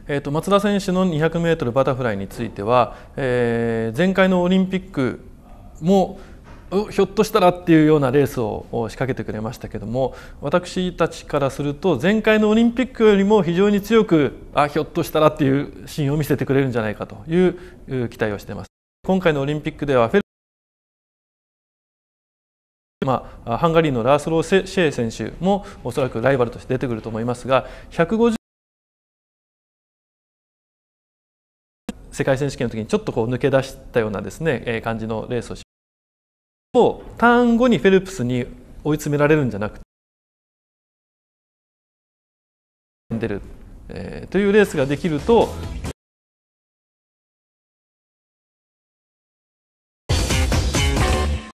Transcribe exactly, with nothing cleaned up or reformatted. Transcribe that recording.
えー、と松田選手のにひゃくメートルバタフライについては、えー、前回のオリンピックもひょっとしたらっていうようなレースを仕掛けてくれましたけども、私たちからすると前回のオリンピックよりも非常に強くあひょっとしたらっていうシーンを見せてくれるんじゃないかという期待をしています。今回のオリンピックではフェルまあ、ハンガリーのラースロー・シェー選手もおそらくライバルとして出てくると思いますが、ひゃくごじゅう世界選手権の時にちょっとこう抜け出したようなですね、えー、感じのレースをしターン後にフェルプスに追い詰められるんじゃなくて出る、えー、というレースができると